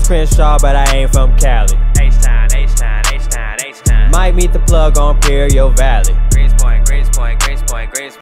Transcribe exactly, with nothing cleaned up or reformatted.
Crenshaw, but I ain't from Cali. H-Town, H-Town, H-Town, H-Town. Might meet the plug on Imperial Valley. Greens Point, Greens Point, Greens Point, Greens